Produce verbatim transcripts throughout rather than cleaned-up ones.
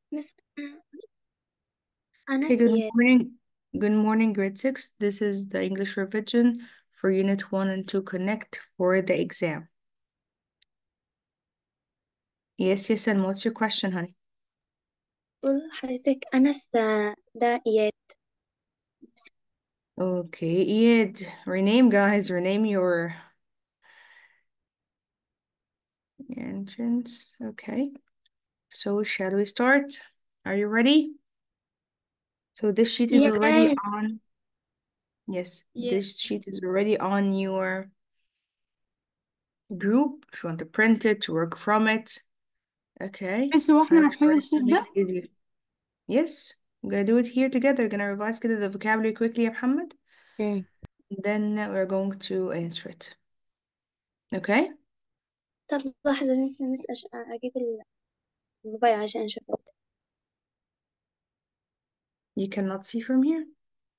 مس أنا Okay, good إياد. morning. Good morning, grade six. This is the English revision for unit one and two connect for the exam. Yes, yes, and what's your question, honey? بقول لحضرتك أنس ده, ده إياد. Okay, Iyad, rename, guys, rename your entrance. Okay, so shall we start? Are you ready? So this sheet is already Yes. on. Yes, Yes. this sheet is already on your group. If you want to print it, to work from it. Okay, بس هو احنا I'll هنحل try الشيت to make ده؟ it easier. Yes, we're gonna do it here together. We're gonna revise كده the vocabulary quickly يا محمد. اوكي. Then we're going to answer it. Okay? طب لحظة بس مس أش... أجيب الموبايل عشان أشوف. You cannot see from here?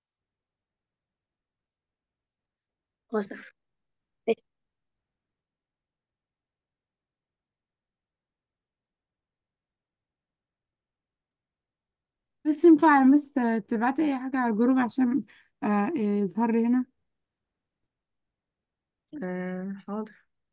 هو صح. بس ينفع يا مس تبعتي اي حاجة على الجروب عشان آه يظهر لي هنا؟ Uh, حاضر.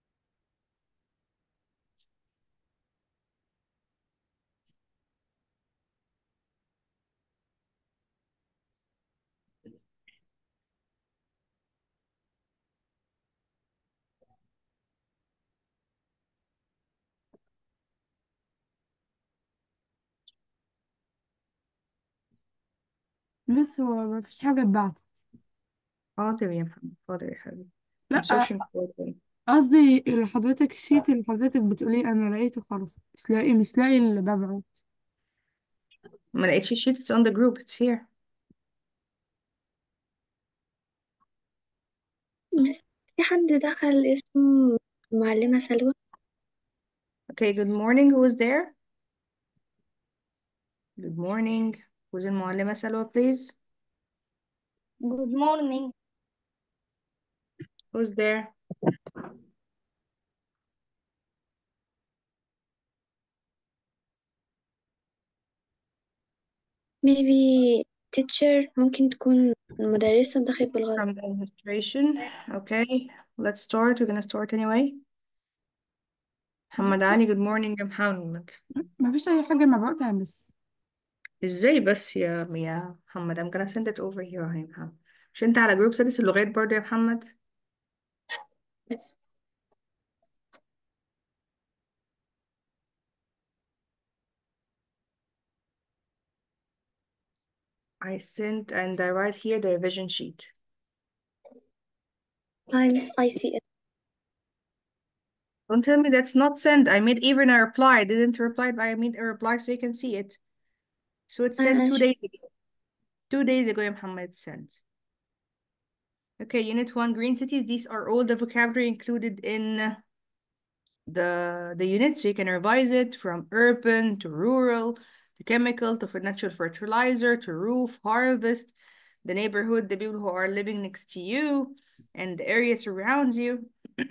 بس هو مفيش حاجة اتبعتت. حاضر يا محمد، حاضر يا حبيبي. I'm لا، آه، searching for them. قصدي اللي حضرتك الشيت اللي حضرتك بتقولي انا لقيته خلاص، مش لاقي مش لاقي اللي ببعه. ما لقيتش الشيت. It's on the group. It's here. مس في حد دخل اسمه معلمة سلوى. Okay, good morning. Who is there? Good morning. Who's in معلمة سلوى, please? Good morning. Who's there? maybe teacher ممكن تكون المدرسة دخلت بالغلط. From the administration. Okay, let's start. We're gonna start anyway. محمد علي, good morning يا محمد. مفيش اي حاجة مبعوتة يا مس. ازاي بس يا يا محمد؟ I'm gonna send it over here يا محمد. مش انت على جروب سادس اللغات برضه يا محمد؟ I sent and I write here the revision sheet. I miss I see it. Don't tell me that's not sent. I made even a reply. I didn't reply, but I made a reply so you can see it. So it's أنا sent أنا two شو days ago. Two days ago يا محمد it's sent. Okay, unit one, green cities. These are all the vocabulary included in the the unit, so you can revise it from urban to rural to chemical to for natural fertilizer to roof, harvest, the neighborhood, the people who are living next to you, and the area surrounds you.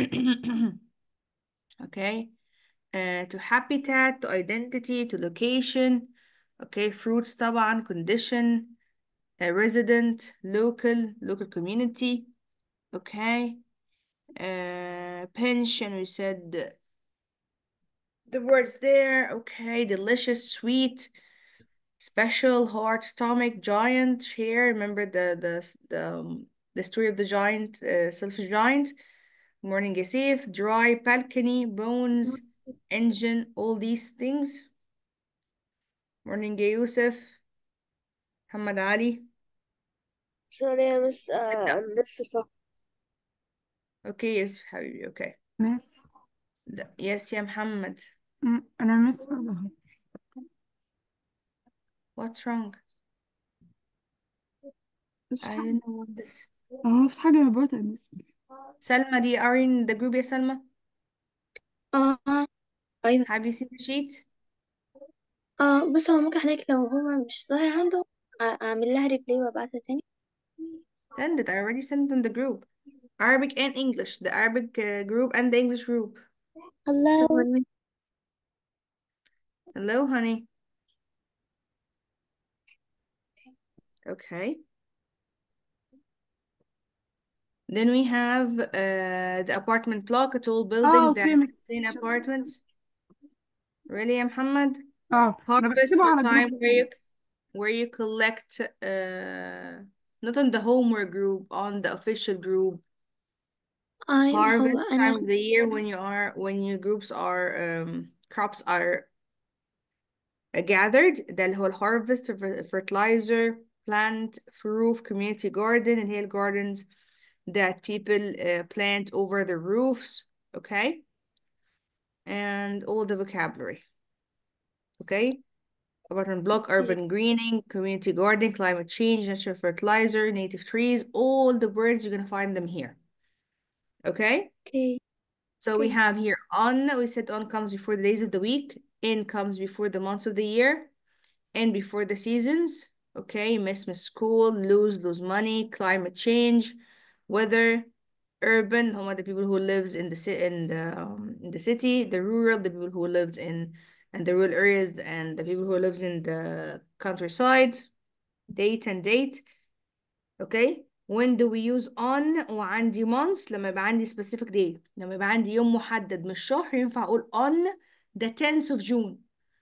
Okay, uh, to habitat, to identity, to location. Okay, fruits طبعا, condition, a resident, local, local community. Okay, uh, pension, we said the words there. Okay, delicious, sweet, special, heart, stomach, giant, share. Remember the the the um, the story of the giant, uh, selfish giant. Morning is safe, dry, balcony, bones, engine, all these things. Morning يا يوسف. محمد علي. سوري يا مس آه لسه صح. اوكي يوسف حبيبي. اوكي. مس. لا. يس يا محمد. م- انا مس والله. What's wrong? مفيش I حاجة. didn't want this. اه مفيش حاجة مبعوتة يا مس. سلمى, دي are you in the group يا سلمى? اه آه، أيوة. Have you seen the sheet? اه بص هو ممكن حضرتك لو هو مش ظاهر عنده أ- أعمل لها ريبلاي وأبعتها تاني. Send it. I already sent it in the group. Arabic and English. The Arabic uh, group and the English group. طب هو Hello. المين- Hello, honey. Okay. Then we have uh, the apartment block, a tall اه building that اوكي مش contain مش- apartments. Really, يا محمد? اه انا Harvest, بكتبه the على time جروب. where you where you collect uh not on the homework group, on the official group. I'm هو Harvest, أنا time of the year when you are when your groups are um crops are gathered. ده اللي هو ال harvest, fertilizer, plant, roof, community garden اللي هي ال gardens that people uh, plant over the roofs. Okay, and all the vocabulary. Okay, apartment block, okay urban greening, community gardening, climate change, natural fertilizer, native trees, all the words you're gonna find them here. Okay, okay so we okay have here on, we said on comes before the days of the week, in comes before the months of the year, and before the seasons. Okay, miss miss school, lose lose money, climate change, weather, urban, home are the people who lives in the ci- in the um, in the city, the rural, the people who lives in and the rural areas, and the people who lives in the countryside. Date and date. Okay, when do we use on؟ وعندي months لما يبقى عندي specific date، لما يبقى عندي يوم محدد من الشهر ينفع اقول on the tenth of June.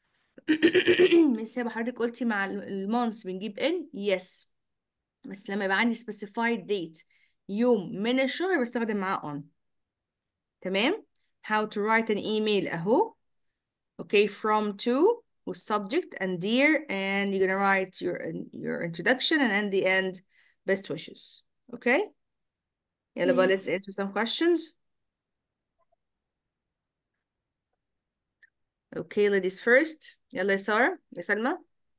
مش هيبقى حضرتك قلتي مع المونثs بنجيب ان؟ يس. بس لما يبقى عندي specified date يوم من الشهر بستخدم معاه on. تمام. how to write an email اهو. okay, from to with subject and dear, and you're gonna write your your introduction and at the end best wishes. Okay, يلا بقى okay let's answer some questions. Okay, ladies first. يلا يا سارة يا سلمى.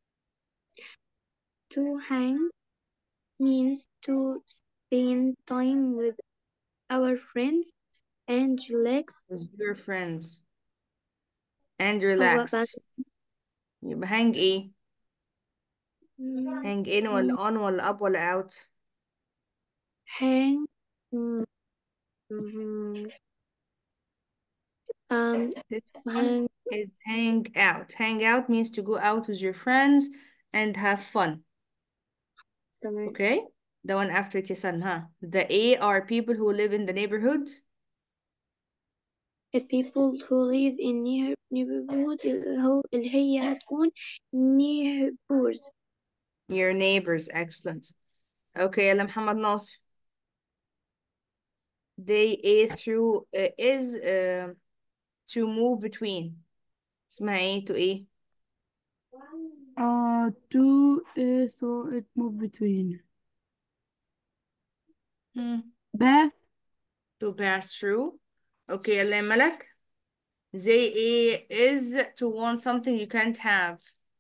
to hang means to spend time with our friends and relax. with your friends and هو بس relax. يبقى hang ايه؟ hang in ولا on ولا up ولا out؟ hang mm, mm, um This one hang is hang out. Hang out means to go out with your friends and have fun. تمام. Okay, the one after it يا سلمى ها. The A are people who live in the neighborhood. The people who live in near neighborhood اللي هو اللي هي هتكون neighbors. Your neighbors. Excellent. Okay, يلا محمد ناصر. They A through uh, is uh, to move between. اسمها ايه to ايه؟ اه to uh, so it move between Hmm. bath. To pass through. Okay, يلا يا ملك. They A is to want something you can't have.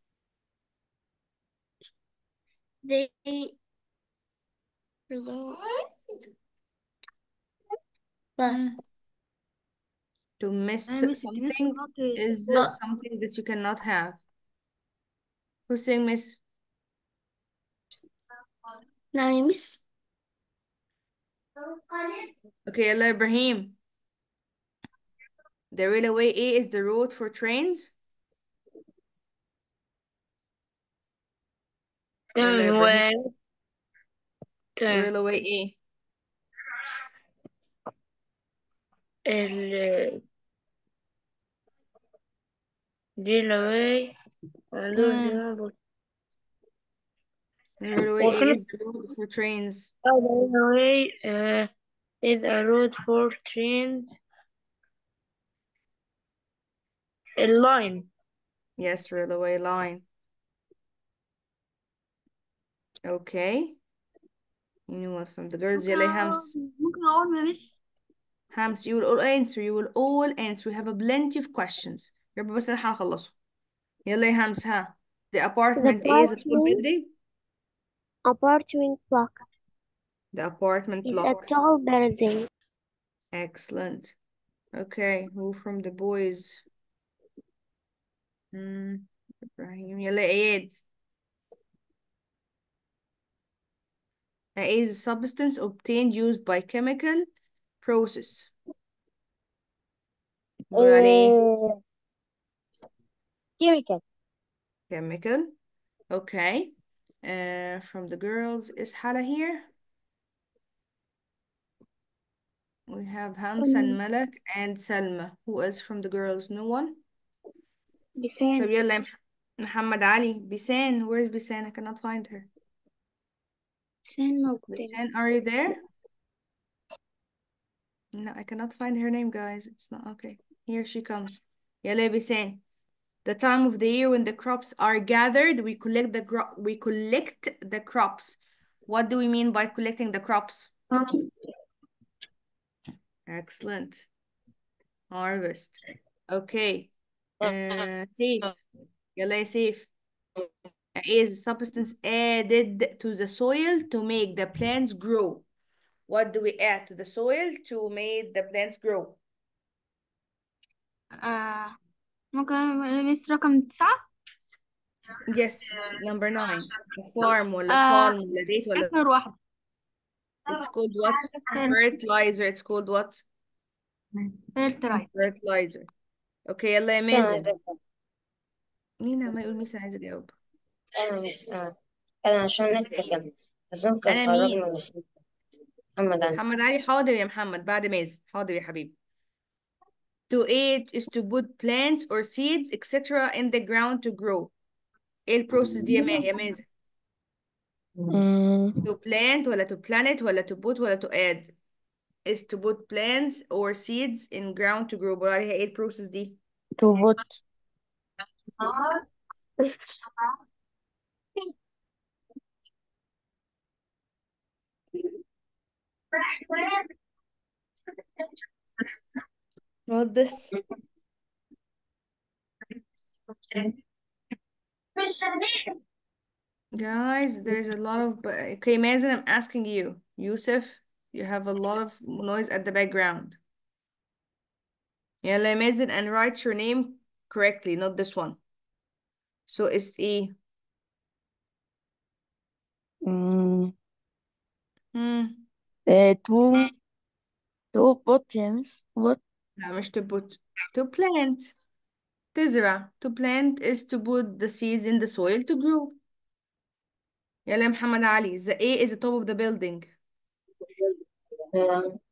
They بس Hmm. To miss I miss it miss something not is but something that you cannot have. Who's saying miss? يعني miss Okay, يلا يا إبراهيم. The railway A is the road for trains. يلا يا تمام. إبراهيم. و تمام railway A. ال railway Hmm. railway The railway A وكان is the road for trains. railway uh, is a road for trains. A line. Yes, railway line. Okay. Anyone from the girls? ممكن يلا يا أقول همس. ممكن أقول ما miss همس, you will all answer. You will all answer. We have a plenty of questions. يا رب بس نلحق نخلصه. يلا يا همس ها. The the apartment A is a tall apartment building. apartment block The apartment is a block. tall building. Excellent. Okay, who from the boys? Hmm. إبراهيم. يلا يا إياد. A is a substance obtained used by chemical process. نقول عليه Uh, chemical. chemical. Okay. uh, from the girls, is Hala here? We have Hamza and um, Malak and Salma. Who else from the girls? No one? طب بسان. يلا يا مح- محمد علي. Bisan, where's Bisan? I cannot find her. بسان موجودة Bisan, ميس. are you there? No, I cannot find her name, guys. It's not okay. Here she comes. يلا يا Bisan. The time of the year when the crops are gathered, we collect the gro we collect the crops. What do we mean by collecting the crops? Excellent. Harvest. Okay. Uh, safe. يلا يا safe. Is substance added to the soil to make the plants grow. What do we add to the soil to make the plants grow? آه ممكن ميس رقم تسعة. Yes, number nine. A farm ولا آه palm ولا date ولا آخر واحدة. it's called what? Fertilizer. It's called what? فيرترايز. Fertilizer. Okay, يلا يا استنى مازن. عايزة مين عمال يقول ميس عايز اجاوب؟ أنا مش أنا أنا عشان أنت كان الزوم كان انا خرجني مين؟ من الفيلم. محمد أنا محمد علي. حاضر يا محمد بعد مازن. حاضر يا حبيبي. To eat is to put plants or seeds et cetera in the ground to grow. ايه البروسيس دي يا ما يا مازن؟ مم. To plant ولا to planet ولا to put ولا to add. Is to put plants or seeds in ground to grow. بقول عليها ايه البروسيس دي؟ to put What this? Guys, there's a lot of... Okay, Mazen, I'm asking you. Yusuf, you have a lot of noise at the background. يلا يا مازن, and write your name correctly, not this one. So it's E. مم. Hmm. آه، to to put يا مس put لا مش to put. To plant. تزرع. To plant is to put the seeds in the soil to grow. يلا يا محمد علي. The A is the top of the building. آه،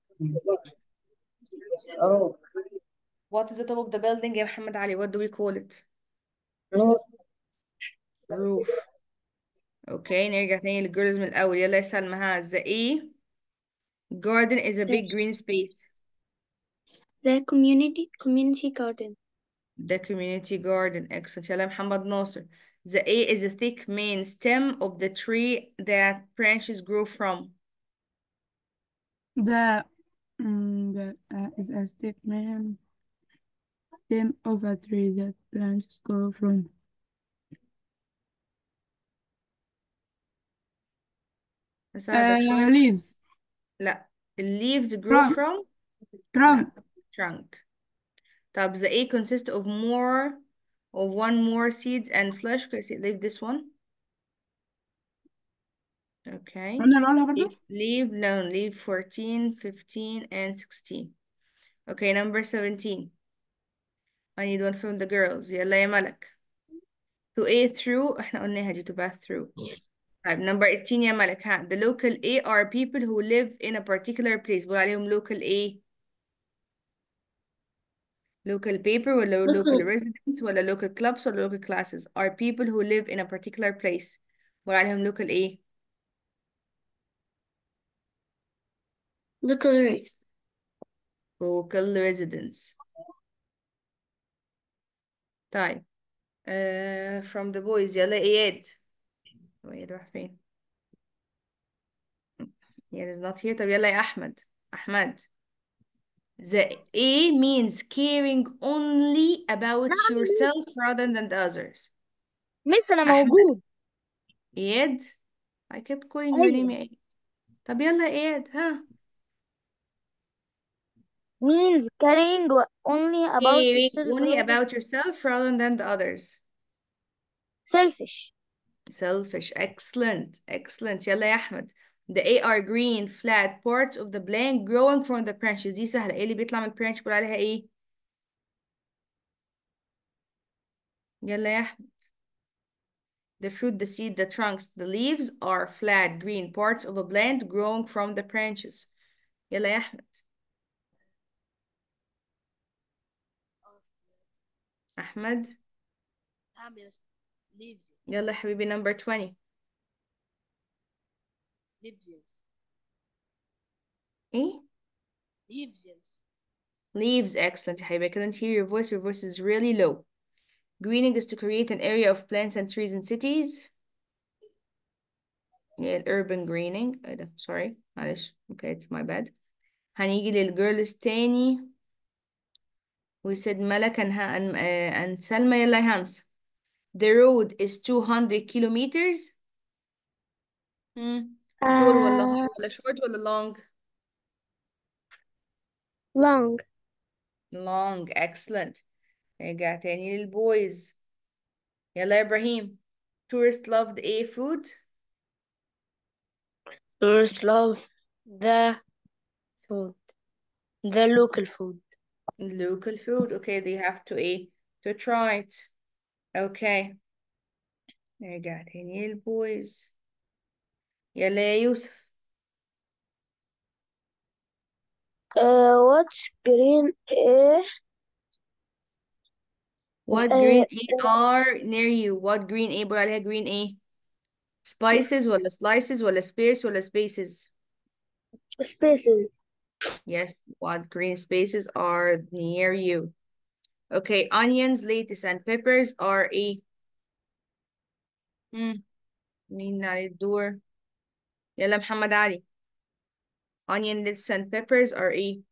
oh What is the top of the building يا محمد علي? What do we call it? نور Roof. Okay, نرجع تاني للجورز من الأول. يلا يا سلمى. ها. The A garden is a big green space. The community community garden. The community garden. Excellent. يلا يا محمد ناصر. The A is a thick main stem of the tree that branches grow from. The mm, the uh, is a stick man stem of a tree that branches grow from. أساعدك Uh, شوية. leaves. لا. The leaves grow Trunk. from. Trunk. لا. Trunk. طب the A consists of more of one more seeds and flesh. Okay, see, leave this one. Okay. قلنا الأولى برضو. Leave, leave, no, leave fourteen, fifteen, and sixteen. Okay, number seventeen. I need one from the girls. يلا يا ملك. To A through. احنا قلناها دي to pass through. طيب, number eighteen يا ملك. ها. The local A are people who live in a particular place. بقول عليهم local A. Local paper ولا local Local residents ولا local clubs ولا local classes are people who live in a particular place. بقول عليهم local A. local race. local residents. طيب. Uh, from the boys. يلا إياد. هو إياد راح فين؟ إياد is not here. طب يلا يا أحمد. أحمد. The A means caring only about yourself rather than the others. مس أنا أحمد. موجود. إياد. I kept calling your name أيوة. يا إياد. طب يلا يا إياد. ها. Means caring only about Caring yourself only rather about yourself rather than the others. selfish. Selfish. Excellent. Excellent. يلا يا أحمد. The A are green flat parts of the plant growing from the branches. دي سهلة. ايه اللي بيطلع من البرانش بقول عليها ايه؟ يلا يا أحمد. The fruit, the seed, the trunks, the leaves are flat green parts of a plant growing from the branches. يلا يا أحمد. أحمد. leaves يلا يا حبيبي number twenty. leaves إيه؟ leaves Leaves, excellent يا حبيبي. I couldn't hear your voice. Your voice is really low. Greening is to create an area of plants and trees in cities. Yeah, urban greening. ايه ده sorry معلش. Okay, it's my bad. هنيجي للجيرلز تاني. We said ملك and, and, uh, and سلمى. يلا يا همسة. The road is two hundred kilometers. Hmm. طول ولا Uh, high ولا short ولا long? long. Long, excellent. نرجع تاني للبويز. يلا يا إبراهيم. Tourists loved a food. Tourists love the food, the local food. Local food. Okay, they have to a to try it. Okay. نرجع تاني للبويز. يلا يا يوسف. Uh, what's green? Uh, What green A are near you? What green A بقول عليها green A? Spices ولا slices ولا spears ولا spaces? spaces. Yes, what green spaces are near you? Okay, onions, lettuce, and peppers are a. Hmm. مين على الدور؟ يلا محمد علي. Onion, lettuce, and peppers are a.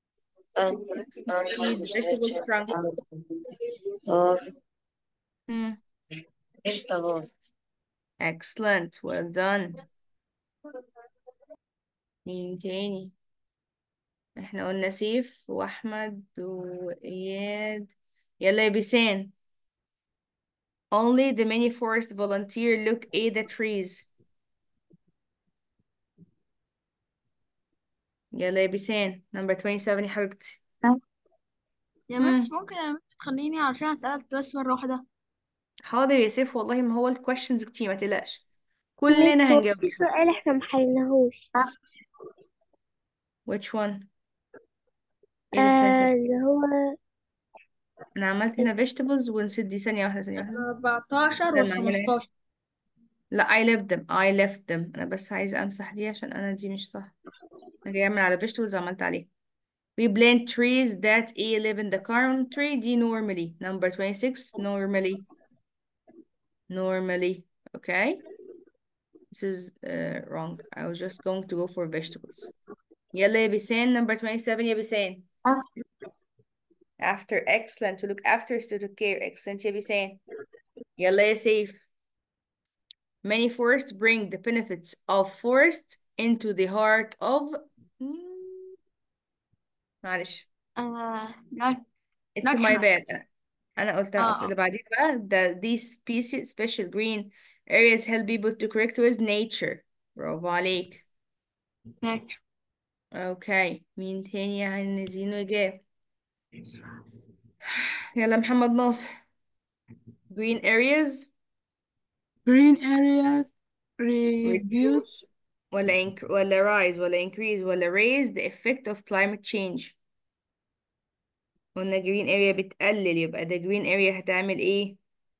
Seeds, vegetables, trunk. or Hmm. vegetable. Excellent, well done. مين تاني؟ احنا قلنا سيف واحمد واياد. يلا يا بيسان. Only the many forest volunteer look at the trees. يلا يا بيسان number twenty-seven يا حبيبتي. يا مم. مس ممكن يا مس تخليني عشان سألت بس مرة واحدة. حاضر يا سيف والله ما هو الكويشنز كتير ما تقلقش بس كلنا هو هنجاوب. في سؤال احنا محلناهوش. which one؟ ايه بس ثانية آه ثانية. اللي هو انا عملت هنا vegetables ونسيت دي ثانية واحدة ثانية واحدة. أربعتاشر استنى اعملها إيه؟ والخمستاشر. لا I left them I left them انا بس عايزة امسح دي عشان انا دي مش صح. انا جاية اعمل على vegetables عملت عليه. We plant trees that a live in the country دي normally number twenty-six normally normally okay this is uh, wrong I was just going to go for vegetables. يلا يا بيسان number twenty-seven يا بيسان. After excellent to look after is to take care excellent يا بيسان. يلا يا سيف. Many forests bring the benefits of forest into the heart of Hmm. معلش آه لا it's my natural. bad أنا أنا قلتها أصلا. اه اللي بعدين بقى the these species special green areas help people to connect with nature. برافو عليك. natural. okay مين تاني يعني زينو جاب؟ يلا محمد ناصر. green areas Green areas reduce ولا inc ولا rise ولا increase ولا raise the effect of climate change. قلنا green area بتقلل يبقى ده green area هتعمل ايه؟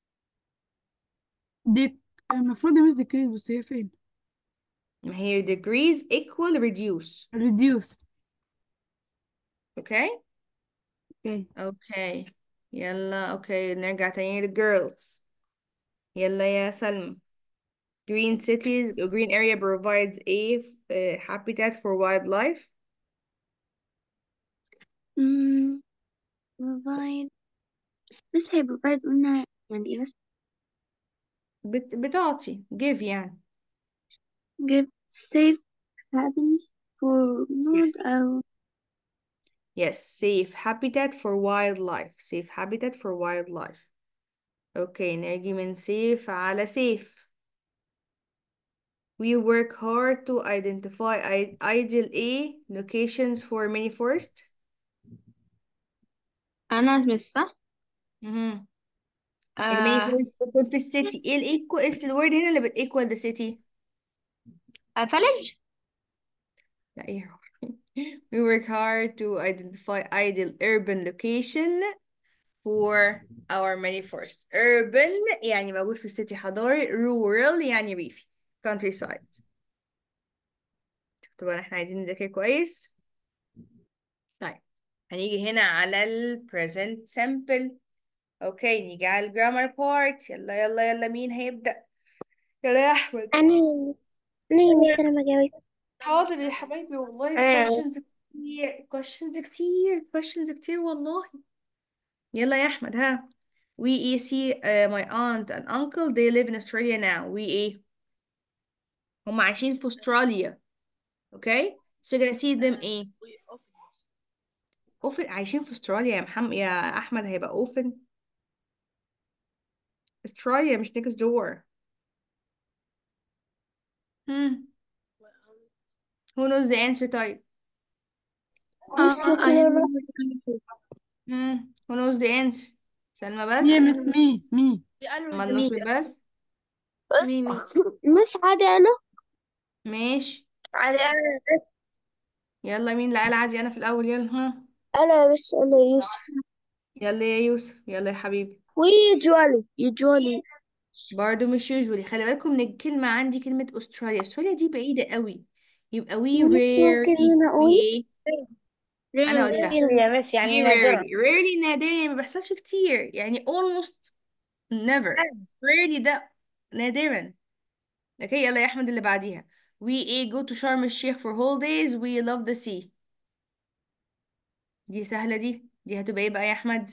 دي المفروض مش decrease بس هي فين؟ ما هي degrees equal reduce. reduce. okay okay. okay يلا اوكي نرجع تاني للجيرلز. يلا يا سلمى. green cities green area provides a uh, habitat for wildlife. mm, provide. بس هي provide قلنا يعني إيه بس بت... بتعطي give يعني. give safe happens for yes mood أو yes safe habitat for wildlife safe habitat for wildlife. اوكي نجي من safe على safe. We work hard to identify i- ideal A locations for mini forest. أنا مس صح؟ مهم. الماني آه فورست بتكون في السيتي. ايه الايكو اس الورد هنا اللي بتيكوال ذا سيتي؟ آه، فلج. لا ايه. we work hard to identify ideal urban location for our many forests. urban يعني موجود في السيتي حضاري، rural يعني ريفي countryside. شفتوا بقى احنا عايزين نذاكر كويس. طيب هنيجي هنا على ال present simple. اوكي نيجي على الجرامر بارت. يلا يلا يلا مين هيبدأ؟ يلا يا احمد. أنا أنا مس أنا ما جاوبت. حاضر يا حبايبي والله. آه. questions كتير questions كتير questions كتير والله. يلا يا احمد ها. we ايه see uh, my aunt and uncle they live in Australia now. we ايه هم عايشين في استراليا. اوكي so you're gonna see them ايه often. عايشين في استراليا يا محمد يا احمد هيبقى often. استراليا مش next door. hmm. who knows the answer طيب؟ اه مش ممكن I أروح. know the hmm. who knows the answer؟ سلمى يا بس. مس مي مي محمد ناصر بس. ميمي. مش عادي أنا ماشي عادي أنا يلا مين اللي قال عادي انا في الاول؟ يلا ها. أنا مش أنا يوسف. يلا يا يوسف يلا يا حبيبي. ويجوالي يجوالي برضو مش usually. خلي بالكم من الكلمة عندي كلمة استراليا. استراليا دي بعيدة قوي. يبقى we مش ممكن rarely أنا we أقول ايه انا Rarely. قلتها. يا مس يعني we نادرة. rarely rarely نادرا يعني ما بيحصلش كتير يعني almost never. rarely ده نادرا. اوكي يلا يا احمد اللي بعديها. we ايه go to شرم الشيخ for holidays we love the sea. دي سهلة. دي دي هتبقى ايه بقى يا احمد؟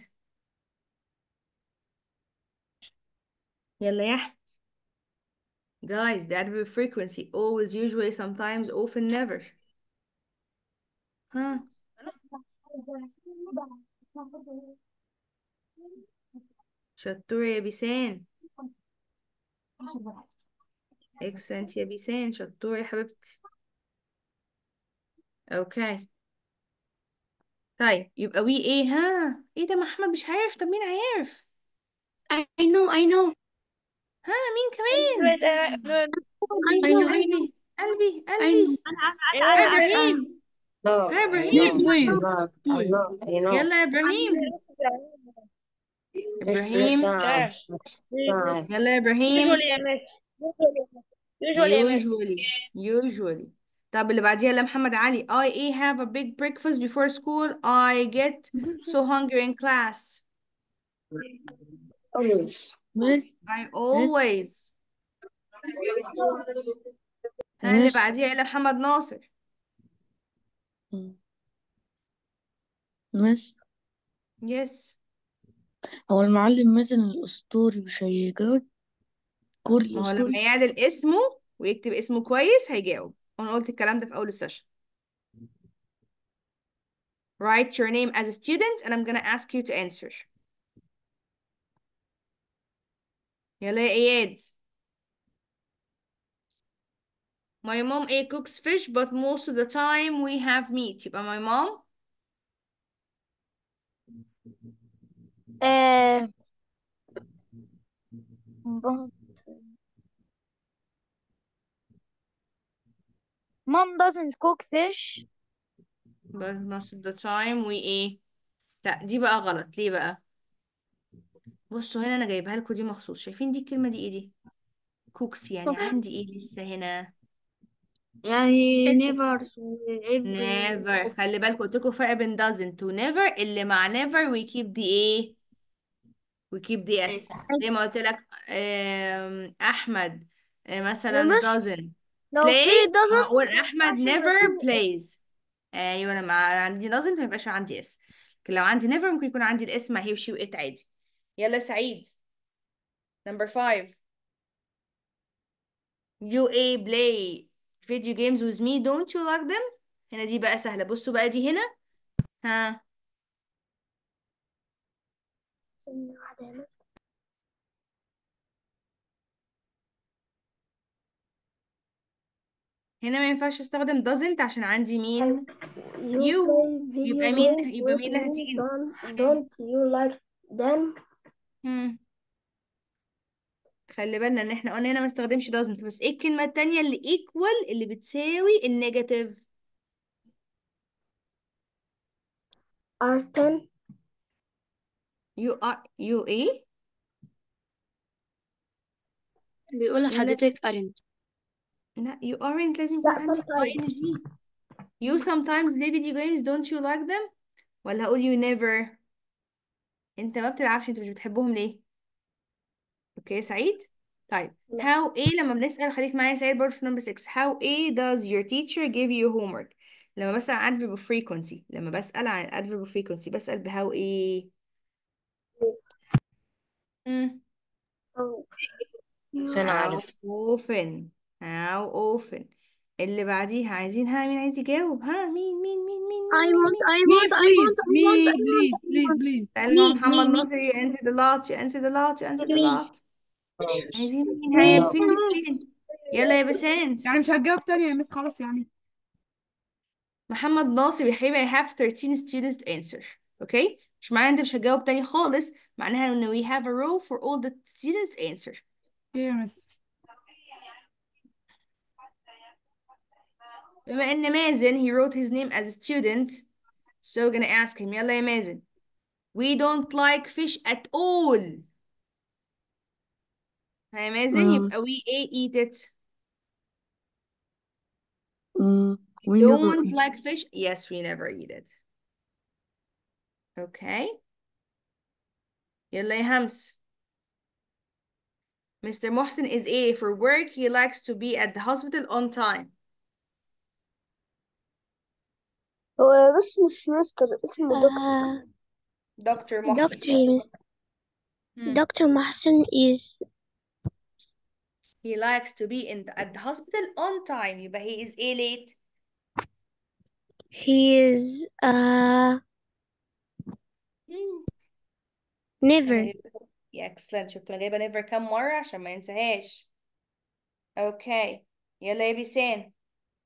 يلا يا احمد. guys the adverb frequency always usually sometimes often never. ها شطور يا بيسان. excellent يا بيسان. شطور يا حبيبتي. اوكي طيب يبقى وي ايه ها. ايه ده محمد مش عارف؟ طب مين عارف؟ I know I know ها مين كمان؟ I know I know قلبي قلبي I know قلبي. أنا أنا ها أنا أنا ابراهيم. ها مي ابراهيم. بليز بليز يلا يا ابراهيم. ابراهيم يلا يا ابراهيم. يا مس يا مس usually usually. طب اللي بعديها لا محمد علي. I ايه have a big breakfast before school I get so hungry in class. مس I always. ها اللي مس بعديها إلى محمد ناصر. مس yes. هو المعلم مثلا الأسطوري مش هيجاوب كل ما هو لما الأسطوري. يعدل اسمه ويكتب اسمه كويس هيجاوب. انا قلت الكلام ده في اول السيشن. write your name as a student and I'm gonna ask you to answer. يلا يا اياد. my mom a cooks fish but most of the time we have meat. يبقى my mom آه but mom doesn't cook fish. but most of the time we ايه. لا دي بقى غلط. ليه بقى؟ بصوا هنا انا جايبها لكم دي مخصوص. شايفين دي الكلمة دي ايه دي؟ cooks يعني عندي ايه لسه هنا؟ يعني Is never و every never. خلي بالكم قلت لكم فرق بين doesn't و never. اللي مع never we keep the ايه we keep the s. زي ما قلت لك آم، احمد آه، يا مثلا مس doesn't لو في play. doesn't هقول ما احمد ينفعش يبقى never فيه plays. ايوه انا مع عندي doesn't ما يبقاش عندي اس. لكن لو عندي never ممكن يكون عندي الاس مع هي وشي وات عادي. يلا سعيد. number five. you a play video games with me don't you like them. هنا دي بقى سهلة. بصوا بقى دي هنا. ها ثانية واحدة يا مس. هنا ما ينفعش استخدم doesn't عشان عندي مين؟ You you. play video يبقى مين games يبقى with مين اللي me هتيجي؟ don't don't you like them. مم. خلي بالنا ان احنا قلنا هنا ما استخدمش doesn't، بس ايه الكلمة التانية اللي equal اللي بتساوي النيجاتيف؟ are ten. you are you ايه؟ بيقول يلا. لحضرتك aren't. لا you aren't لازم لا يكون عندي sometimes. ing. you sometimes play video games don't you like them؟ ولا هقول you never؟ انت ما بتلعبش، انت مش بتحبهم ليه؟ اوكي سعيد. طيب لا. how ايه لما بنسأل، خليك معايا سعيد برضه في number six. how ايه does your teacher give you homework؟ لما بسأل عن adverb of frequency، لما بسأل عن adverb of frequency بسأل ب how ايه؟ مم. أو بس انا how عارف. often. how often. اللي بعديها عايزين، ها مين عايز يجاوب؟ ها مين مين مين مين I مين مين want مين I Me, want I please. want I Me, want I want please, I please, want. please. سلمى me محمد me me ناصر you answered a lot you answered a lot you answered a me lot. عايزين مين؟ me. هيا فين فين؟ يلا يا بسنت. يعني مش هتجاوب تاني يا مس خلاص يعني. محمد ناصر يا حبيبي I have thirteen students to answer. اوكي مش معناها انت مش هتجاوب تاني خالص، معناها ان we have a row for all the students answer. ايه يا مس؟ بما ان مازن he wrote his name as a student, so we're gonna ask him. يلا يا مازن. we don't like fish at all. ها يا مازن Mm, يبقى we a eat it. mm, we never don't eat. like fish, yes we never eat it. okay يلا يا همس. mister Mohsen is A for work, he likes to be at the hospital on time. هو بس مش مستر، اسمه دكتور. Uh, doctor Mohsen. Doctor Hmm. Doctor Mahsen is he likes to be in the, at the hospital on time, يبقى he is A late. he is uh Hmm. never. أنا جايبة- yeah, excellent. شفت انا جايبه never كام مره عشان ما ينساهاش. اوكي يلا يا بيسان.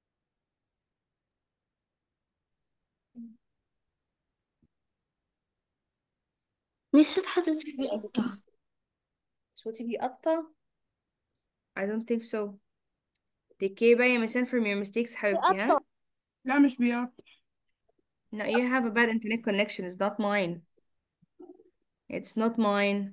مش صوت حضرتك بيقطع. صوتي بيقطع. I don't think so. take care بقى يا مسان from your mistakes حبيبتي. ها لا مش بيقطع. no you have a bad internet connection, it's not mine. it's not mine.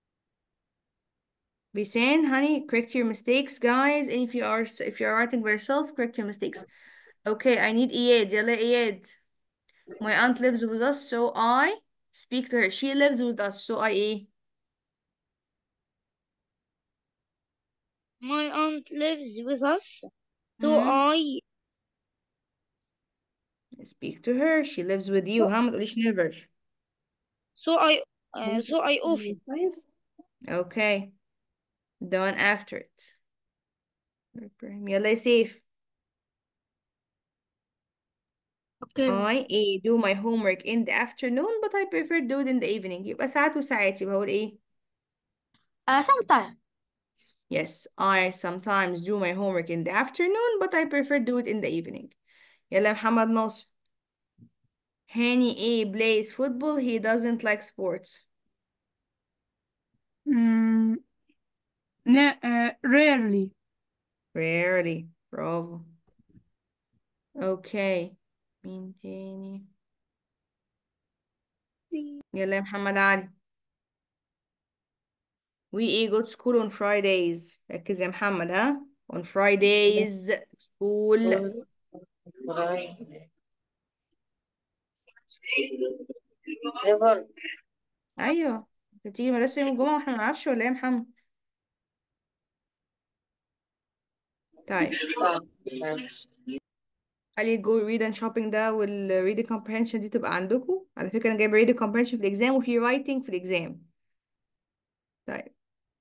بيسان honey correct your mistakes guys, and if you are if you are writing by yourself correct your mistakes. okay I need إياد. يلا يا إياد. my aunt lives with us so I speak to her. she lives with us so I ايه؟ My aunt lives with us, so hmm? I speak to her. she lives with you. ها ما تقوليش never. so I uh, so I often. okay the one after it. Ibrahim. يلا يا سيف. Okay. I A do my homework in the afternoon but I prefer do it in the evening. يبقى ساعات وساعات. يبقى هقول ايه؟ Uh, sometimes. yes I sometimes do my homework in the afternoon but I prefer do it in the evening. يلا يا محمد ناصر. هاني A plays football, he doesn't like sports. Mm, ne- uh, rarely. rarely. برافو. okay مين تاني؟ يلا يا محمد علي. we ايه go to school on Fridays. ركز يا محمد. ها on Fridays school. never. ايوه انت بتيجي مدرسة يوم الجمعة واحنا ما نعرفش ولا ايه يا محمد؟ طيب علي go read and shopping ده وال reading comprehension دي تبقى عندكم. على فكرة انا جايبة reading comprehension في الإكزام وفي writing في الإكزام. طيب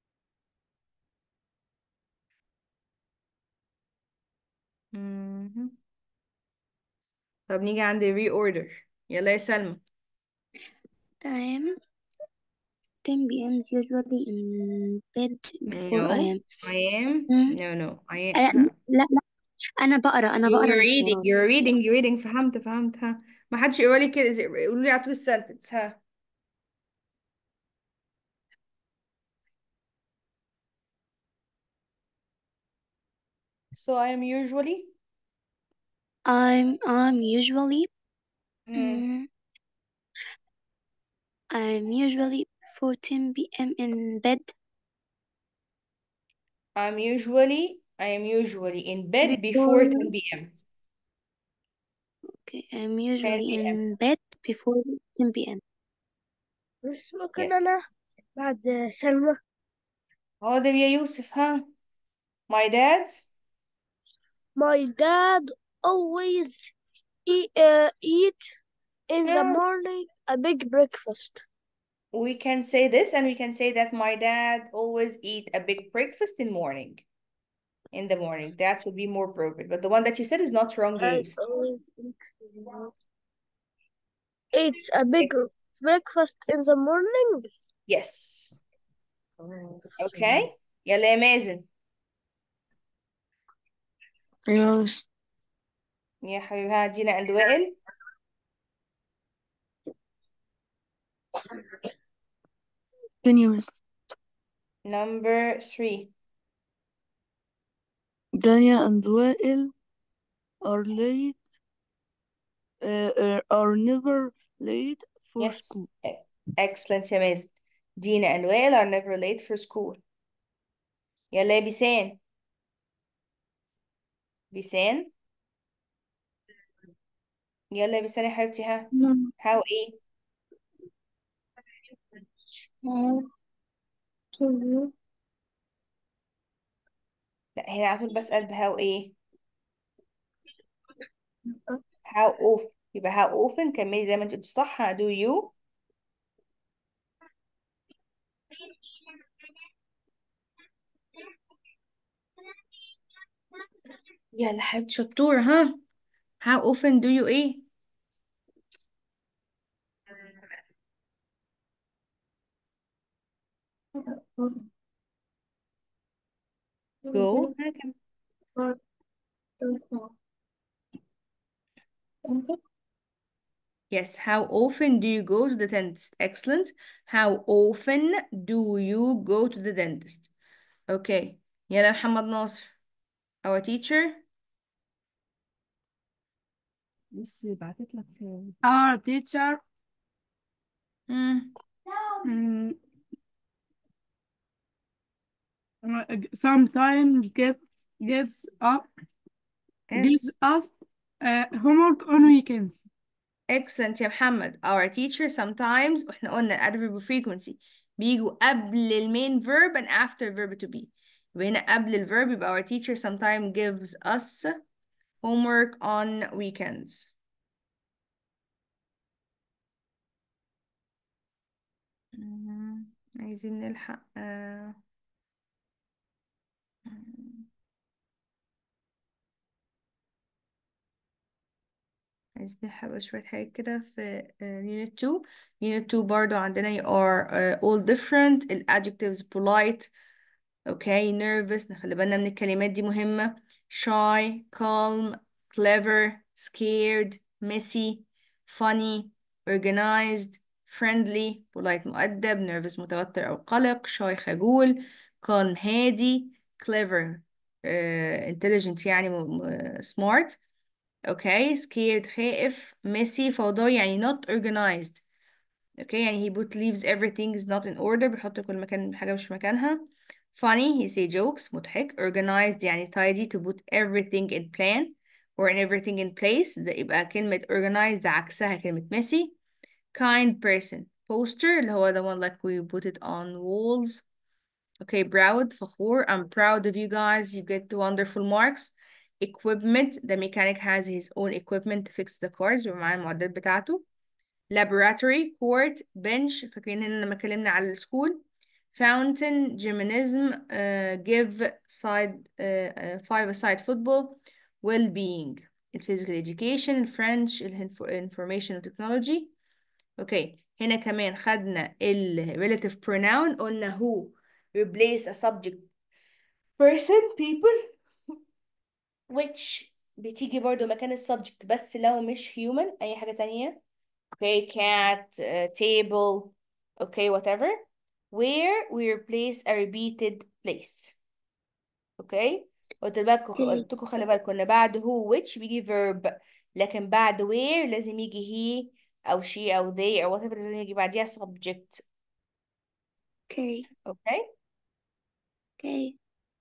مهم. طب نيجي عند reorder. يلا يا سلمى. تمام. ten p m usually in bed before I no am. I am مم. no no I am لا ها. لا لا أنا بقرأ أنا you're بقرأ مش reading وراك. you're reading you're reading فهمت فهمت. ها ما حدش يقرا لي كده زي- قولوا لي على طول السنتنس. ها. So I am usually. I'm I'm usually Hmm. mm, I'm usually before ten p m in bed. I'm usually I am usually in bed before Before ten p m okay, I'm 10 usually p.m. in bed before ten p m. بس ممكن Yes. أنا بعد سلمى. حاضر يا يوسف. ها. My dad. My dad always eat, uh, eat in the Yeah. morning a big breakfast. We can say this, and we can say that my dad always eat a big breakfast in morning. In the morning. That would be more appropriate. But the one that you said is not wrong, I Yusuf. always eat a big breakfast in the morning. Yes. Okay. يلا يا مازن. Yes. يا حبيبي ها دينا and وائل. Continuous. Number three. Dania and Wael are late. Uh, uh, are never late for Yes. school. E- Excellent يا مازن. Dina and وائل are never late for school. يلا يا بيسان. بيسان. يلا يا بيسان يا حبيبتي ها. How ايه؟ لا هنا على طول بسأل بهاو ايه؟ how often. يبقى how often كملي زي ما انت قلتي صح. do you. يلا حبيبتي شطورة ها. how often do you ايه؟ go. ها كم. Yes, how often do you go to the dentist? Excellent. How often do you go to the dentist? Okay. يلا محمد ناصر. Our teacher. بص بعتت لك our teacher Hmm. mm, sometimes gives gives up Yes. gives us uh, homework on weekends. Excellent يا محمد. Our teacher sometimes احنا قلنا adverb of frequency بيجوا قبل المين verb and after verb to be. يبقى هنا قبل الverb يبقى our teacher sometimes gives us homework on weekends. مم. عايزين نلحق آه. عايزين نلحق بس شوية حاجات كده في آه، unit two. unit two برضو عندنا you are uh, all different. ال adjectives polite. okay nervous. نخلي بالنا من الكلمات دي مهمة. shy, calm, clever, scared, messy, funny, organized, friendly, polite مؤدب, nervous متوتر أو قلق, shy خجول, calm هادي, clever uh, intelligent يعني م- م- smart. okay scared خائف, messy فوضوي يعني not organized. okay يعني he put leaves everything is not in order بيحط كل مكان حاجة مش في مكانها. funny he say jokes مضحك. organized يعني tidy to put everything in plan or in everything in place. ده يبقى كلمة organized عكسها كلمة messy. kind person poster اللي هو the one like we put it on walls. okay proud فخور. I'm proud of you guys you get wonderful marks. equipment the mechanic has his own equipment to fix the cars ومعاه المعدات بتاعته. laboratory court bench فاكرين هنا لما اتكلمنا على السكول. fountain gymnasium uh, give side uh, uh, five aside football. well-being physical education. French information technology. اوكي هنا كمان خدنا ال relative pronoun قلنا who replace a subject person people which بتيجي برضو مكان السبجكت بس لو مش human أي حاجة تانية. okay cat uh, table okay whatever where we replace a repeated place. اوكي. قلت لكم اوكي. قلت لكم خلي بالكم ان بعد هو which بيجي verb، لكن بعد where لازم يجي he او she او they او whatever، لازم يجي بعديها subject. اوكي. اوكي. اوكي.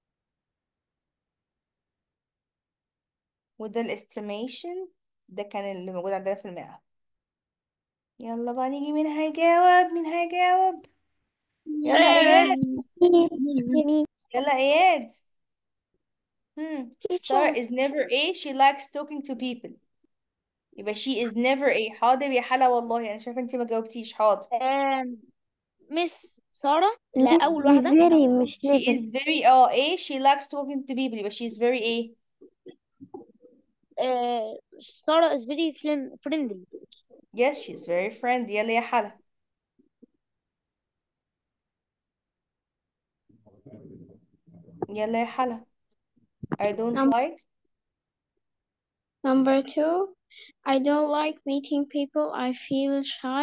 وده الاستيميشن، ده كان اللي موجود عندنا في المئة. يلا بقى نيجي، مين هيجاوب مين هيجاوب؟ يلا اياد. يلا اياد. هم. Sarah is never a she likes talking to people. يبقى she is never a. حاضر يا حلا، والله انا شايفه انتي ما جاوبتيش. حاضر. آم، مس سارة، لا مش أول واحدة. very مش she never. is very اه a she likes talking to people، يبقى she is very a. آه، سارة is very friend- friendly. yes she is very friendly. يلا يا حلا. يلا يا حلا. I don't Num- like. Number two, I don't like meeting people. I feel shy.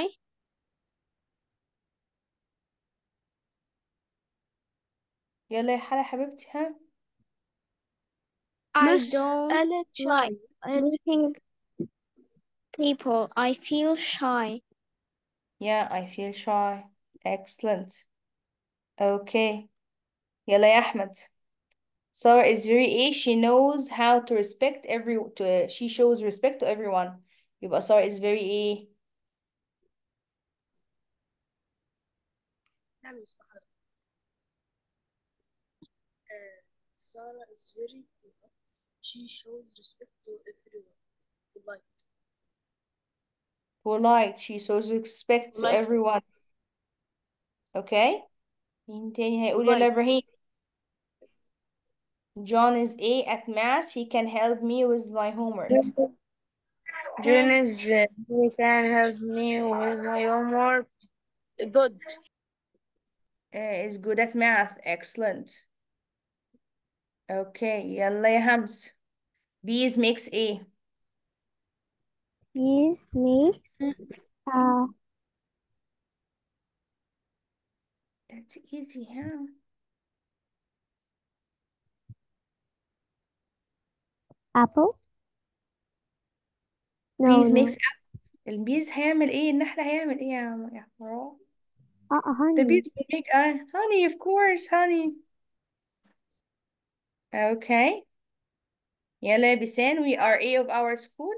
يلا يا حلا حبيبتي. ها. I مس don't قالت like شاي قالت meeting people. I feel shy. yeah I feel shy. excellent. okay. يلا يا أحمد. Sarah is very a she knows how to respect every to she shows respect to everyone. يبقى Sarah is very a. Sarah is very she shows respect to everyone. Polite. polite she shows respect to Polite. everyone. okay. مين تاني هيقول؟ يلا Polite. إبراهيم. John is a at math he can help me with my homework. Jane is uh, he can help me with my homework. Good. Uh, is good at math. excellent. okay. يلا يا همس. Bees makes a. Yes, me. Uh, That's easy, huh? apple. No, Bees no. makes apple. البيز هيعمل ايه؟ النحلة هيعمل ايه يا يا حرام؟ Uh, The honey. bees will make uh, honey, of course, honey. Okay. يلا يا بيسان. We are A of our school.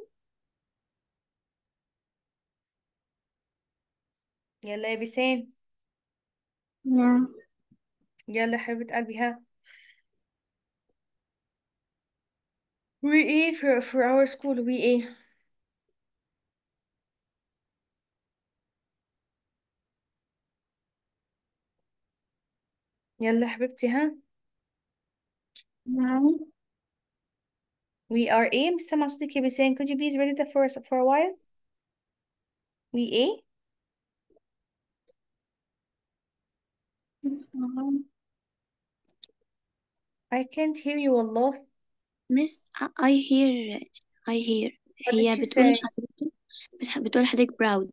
يلا يا بيسان. Yeah. يلا يا حبيبة قلبي. ها. We A for, for our school. We A. يلا يا حبيبتي. ها. Nine. We are A. مش سامعة صوتك يا بيسان. Could you please read it for us for a while? We A. I can't hear you والله. Miss, I I hear I hear What did هي she بتقول say? حضرتك بتح- بتقول حضرتك proud.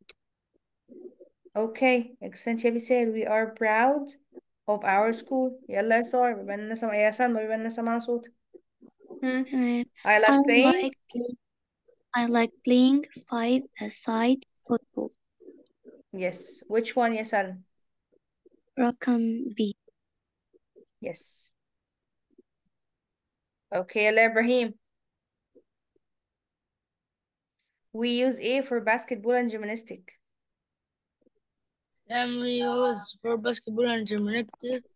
Okay. Excellent يا بيسان. We are proud of our school. يلا يا سارة. بما اننا سمع يا سلمى بما اننا سمعنا صوتك. Hmm. تمام. I I like playing. like play- I like playing five-a-side football. Yes. Which one يا سلمى؟ رقم B. Yes. Okay يلا يا إبراهيم. We use A for basketball and gymnastic. And we use for basketball and gymnastics.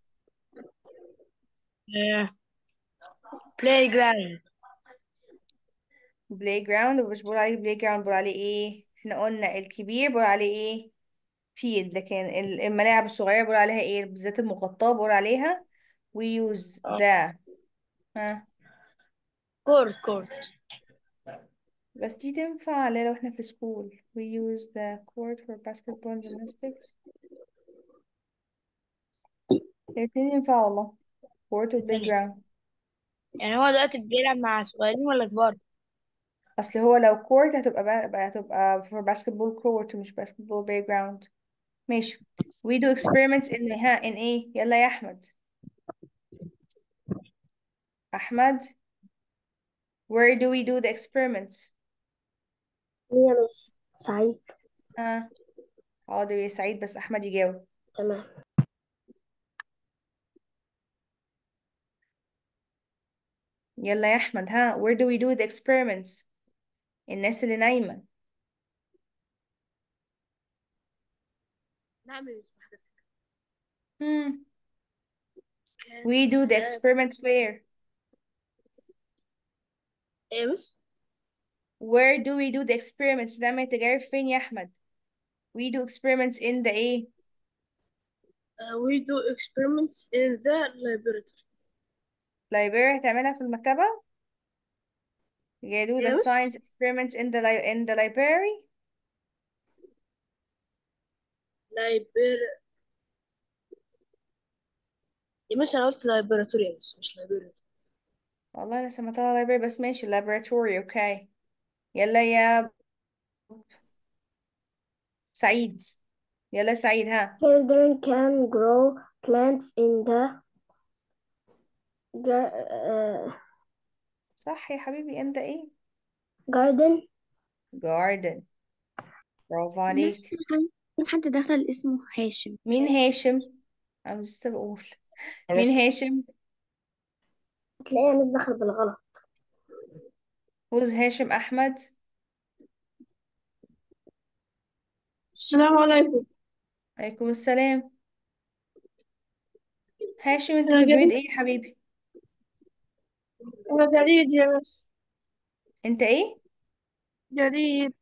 Uh, playground. playground. ومش بقول عليه playground، بقول عليه ايه؟ احنا قلنا الكبير بقول عليه ايه؟ field. لكن ال- الملاعب الصغيرة بقول عليها ايه؟ بالذات المغطاة بقول عليها we use the. ها. Court, court. بس دي تنفع لا لو احنا في school. we use the court for basketball and gymnastics. الاتنين ينفع والله. court و يعني playground. يعني هو دلوقتي بيلعب مع صغيرين ولا كبار؟ اصل هو لو court هتبقى بقى بقى هتبقى for basketball court مش basketball playground. ماشي. we do experiments in ها in ايه؟ يلا يا احمد. أحمد where do we do the experiments؟ هي مس سعيد. ها حاضر يا سعيد، بس أحمد يجاوب. تمام. يلا يا أحمد، ها where do we do the experiments؟ الناس اللي نايمة. نعم يا مس حضرتك. hmm. كانت we do the سلام. experiments where؟ ايه مس؟ where do we do the experiments؟ بنعمل التجارب فين يا أحمد؟ we do experiments in the إيه؟ Uh, we do experiments in the laboratory. library هتعملها في المكتبة؟ you do the ايه مس؟ science experiments in the li in the library؟ library. يا مس انا قلت laboratory يا مس مش library. والله أنا سمعتها library بس ماشي laboratory. أوكي يلا يا سعيد، يلا سعيد ها. Children can grow plants in the gar- uh, صح يا حبيبي، أنت إيه؟ garden. garden. برافو الناس عليك. في حد في حد دخل اسمه هاشم. مين هاشم؟ أنا لسه بقول مين هاشم؟ تلاقيها مش دخل بالغلط. who's هاشم أحمد؟ السلام عليكم. عليكم السلام. هاشم أنت أنا في جريد جديد إيه يا حبيبي؟ أنا جديد يا مس. أنت إيه؟ جديد.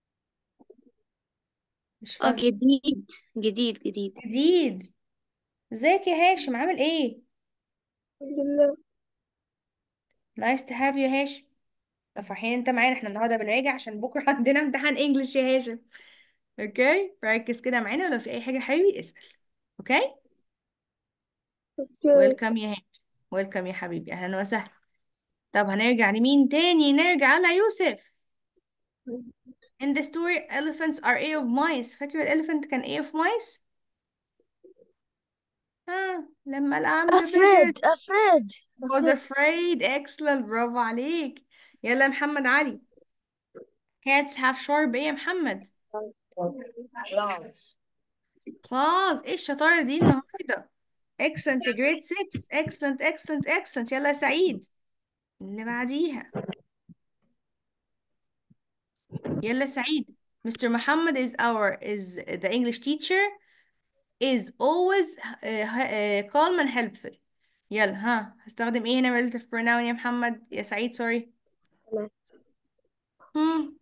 مش اه فاهم. جديد جديد جديد. جديد. ازيك يا هاشم، عامل إيه؟ الحمد لله. nice to have you هاشم. فرحين انت معانا، احنا النهارده بنراجع عشان بكره عندنا امتحان انجلش يا هاشم. اوكي ركز كده معانا، ولو في اي حاجه حبيبي اسال. اوكي اوكي. ويلكم يا هاشم، ويلكم يا حبيبي، اهلا وسهلا. طب هنرجع لمين تاني؟ نرجع على يوسف. in the story elephants are a of mice. فاكر الاليفنت كان a of mice؟ ها لما الأمر أفريد بيجر أفريد was afraid. excellent برافو عليك. يلا يا محمد علي. cats have sharp ايه يا محمد؟ claws. ايه الشطارة دي النهاردة؟ excellent يا grade six. excellent excellent excellent. يلا يا سعيد اللي بعديها. يلا يا سعيد. mister محمد is our is the English teacher is always uh, uh, calm and helpful. يلا ها هستخدم ايه هنا relative pronoun يا محمد يا سعيد سوري؟ هم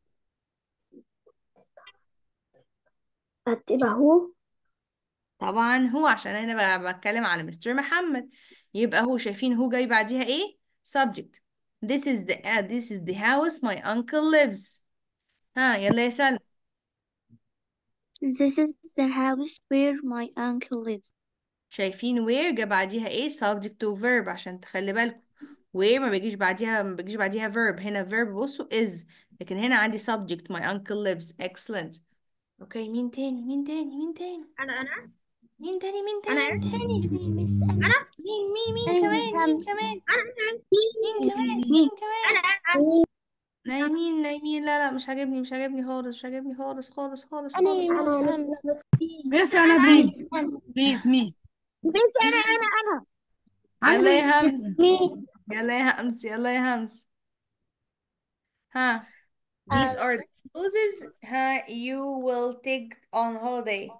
هتبقى هو. طبعا هو، عشان انا ب- بتكلم على مستر محمد، يبقى هو. شايفين هو جاي بعديها ايه؟ subject. this is the uh, this is the house my uncle lives. ها يلا يا سلمى. This is the house where my uncle lives. شايفين where جا بعديها ايه؟ subject to verb، عشان تخلي بالكم where ما بيجيش بعديها ما بيجيش بعديها verb. هنا verb بصوا is، لكن هنا عندي subject my uncle lives. excellent. اوكي مين تاني مين تاني مين تاني أنا أنا مين تاني مين أنا تاني مين تاني أنا مين مين مين أنا كمان مين همسة. كمان أنا مين كمان مين كمان أنا نايمين نايمين. لا لا مش عاجبني مش عاجبني خالص مش عاجبني خالص خالص خالص أنا خالص خالص. أنا همسة. بس أنا بليز بليز مي بس أنا أنا أنا يلا يا عندي همس مين؟ يلا يا همس يلا يا همس. ها these are the clothes ها you will take on holiday.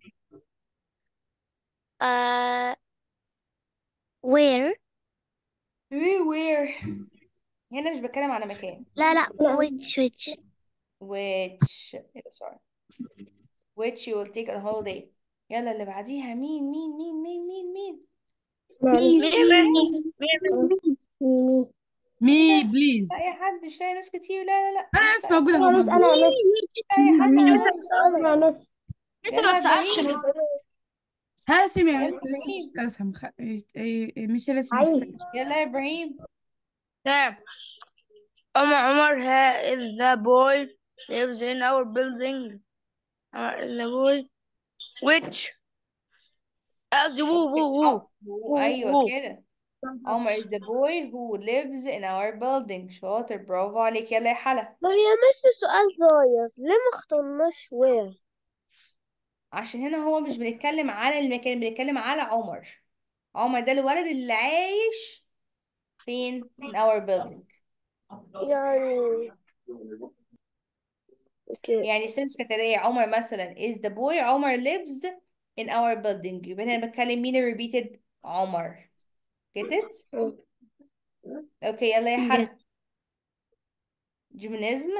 Uh, where؟ ايه where؟ هنا مش بتكلم على مكان. لا لا لا. which which which sorry which you will take on holiday. يلا اللي بعديها مين مين مين مين مين مين مين مين مين مين ميمي. مي لا بليز. لا يا حد مش لاقي ناس كتير. لا لا لا أنا مش بس لاقي موجودة أنا أهو مس موجودة. أنا مس لا يا حد أنا خالص. مس أنا مس يلا يا ابراهيم هاسم يا يلا بس يا لسه ابراهيم مستسهم خ... إيه- إيه- مش لسه عايز. مستسهم. يلا يا ابراهيم. تمام. أم عمر ها is the boy lives in our building. Umar is the boy which قصدي وو وو وو أو- وو ايوه وو كده عمر is the boy who lives in our building. شاطر، برافو عليك. يلا يا حلا. طب هي مش سؤال صغير، ليه ما اخترناش وير؟ عشان هنا هو مش بنتكلم على المكان، بنتكلم على عمر. عمر ده الولد اللي عايش فين؟ in our building. يعني اوكي. يعني since كانت هي عمر مثلا is the boy، عمر lives in our building، يبقى هنا بتكلم مين ال repeated؟ عمر. get it؟ اوكي يلا يا Yes. حلا. جيمنازم.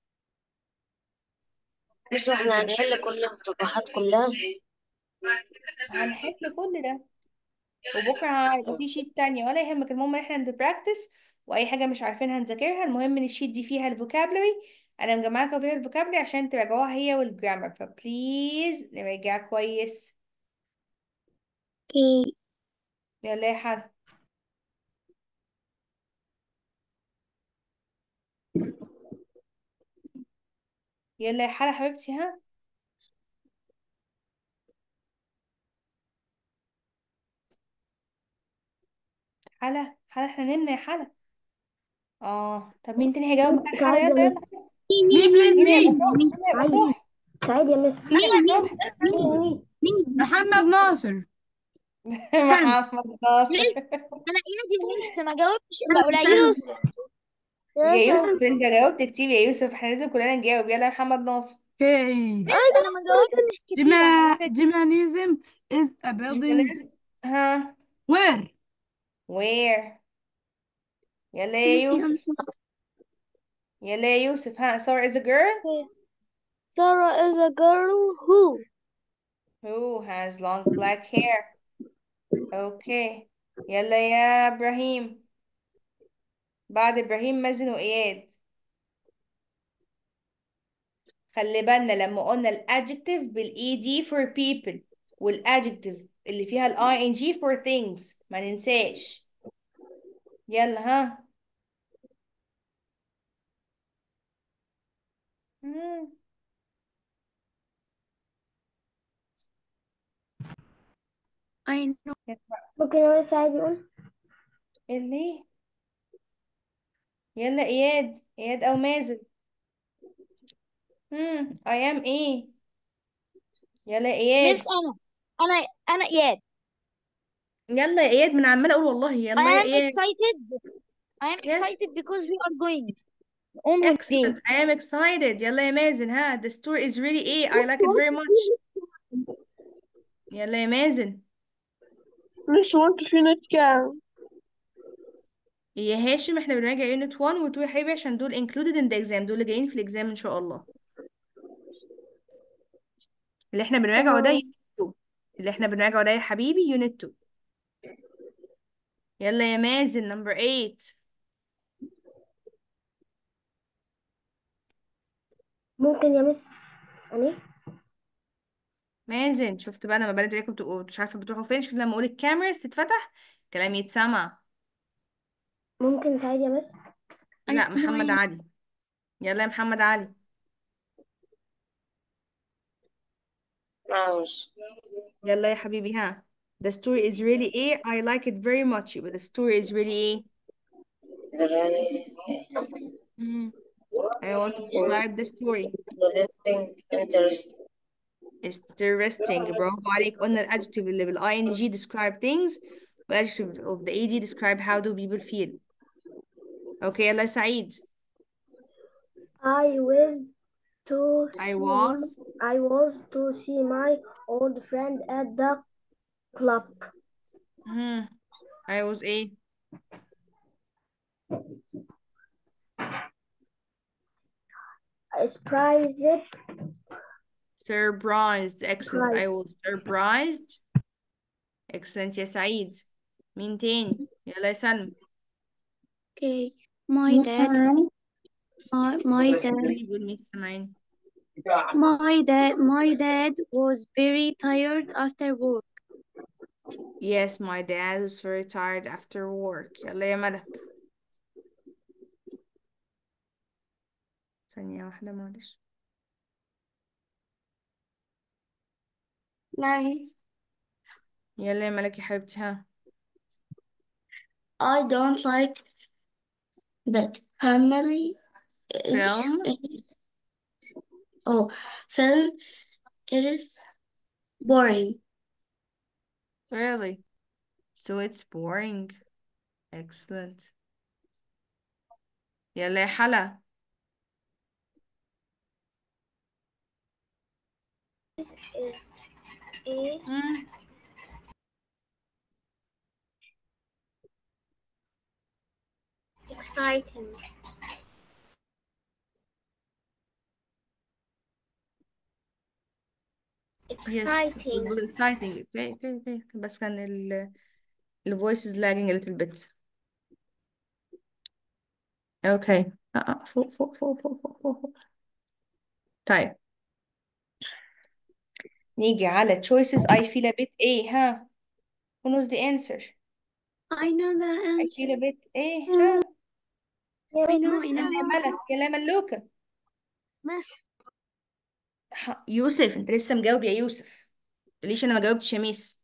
بس احنا هنحل كل المصطلحات كلها. هنحل كل ده وبكره هيبقى في شيت تانية، ولا يهمك. المهم ان احنا نبراكتس، واي حاجه مش عارفينها نذاكرها. المهم ان الشيت دي فيها الفوكابلري، انا مجمعه لكم فيها الفوكابلري عشان تراجعوها هي والجرامر، فبليز نراجع كويس. Okay. يلا يا حلا. يلا يا حلا حبيبتي. ها حلا، حلا احنا نمنا يا حلا. اه طب مين تاني هيجاوب مكان حلا؟ سعيد يلا يا يلا. مس. مي بليز مين هيبقى مي. صح؟ مين هيبقى سعيد صح؟ سعيد يا مس. مين هيبقى صح؟ مين مين مين؟ محمد ناصر. سلمى. محمد ناصر. انا ايادي لسه ما جاوبتش أنا الا ولا سلمى. يوسف. يا يا سعيد. يوسف انت جاوبت كتير يا يوسف، احنا لازم كلنا نجاوب. يلا يا محمد ناصر. اوكي. ماشي انا ما جاوبتش كتير على جما فكرة. Germanism is a building جيمنازم. ها where where. يلا يا يوسف. يلا يا يوسف. ها Sarah is a girl Sarah is a girl who who has long black hair. اوكي يلا يا ابراهيم. بعد ابراهيم مازن واياد. خلي بالنا لما قلنا الادجective بالاي دي for people، والادجective اللي فيها الاي ان جي for things، ما ننساش. يلا ها. مم. I know. ممكن يا مس سعيد يقول. اللي يلا اياد، اياد او مازن. مم. I am ايه. يلا يا مس اياد. انا انا انا اياد. يلا يا اياد، من عماله اقول والله. I يلا يا am اياد. excited. I am Yes. excited because we are going on holiday. Excellent. I am excited. يلا يا مازن. ها the story is really ايه I like it very much. يلا يا مازن. مش وانت في نت كام؟ يا هاشم احنا بنراجع يونت واحد و اتنين يا حبيبي، عشان دول included in the exam، دول اللي جايين في الاكزام ان شاء الله. اللي احنا بنراجعه ده تمام. يونت اتنين، اللي احنا بنراجعه ده يا حبيبي يونت اتنين. يلا يا مازن نمبر تمانية. ممكن يا مس يعني. مازن شفت بقى انا ببرد عليكم بتبقوا مش عارفه بتروحوا فين، شفت لما اقول الكاميرا تتفتح كلام يتسمع. ممكن سعيد يا مس. I لا know. محمد I علي. يلا يا محمد علي. ماشي. يلا يا حبيبي. ها the story is really ايه I like it very much، يبقى the story is really ايه. مم. I want to describe the story. interesting interesting Interesting. برافو عليك. قلنا الادجective اللي بالاي ان جي describe things، والadjective of the ed describe how do people feel. اوكي يلا يا سعيد. I was to I see was. I was to see my old friend at the club. Hmm. I was ايه. Surprised. Surprised. Excellent. I Surprised. was surprised. Excellent يا سعيد. مين تاني؟ يلا يا سلمى. Okay. My dad. My, my dad. قولي قولي مين سامعين. My dad. My dad was very tired after work. Yes, my dad was very tired after work. يلا يا ملك. ثانية واحدة معلش. Nice. يلا يا ملك يا حبيبتي. ها I don't like that. Family is, film. oh, film is boring. Really? So it's boring. Excellent. يلا يا حلا. is a مم. exciting. Yes, Exciting. football exciting. Okay, okay, okay. بس كان ال ال voice is lagging a little bit. Okay. آه، آه، فوق فوق فوق فوق فوق فوق فوق. طيب نيجي على choices. I feel a bit ايه ها. Who knows the answer? I know the I answer. feel a bit ايه ها. I know, I يلا know. يا ملك يلا ملوكة. ماشي. ح- يوسف انت لسه مجاوب يا يوسف. ليش انا ما جاوبتش يا ميس؟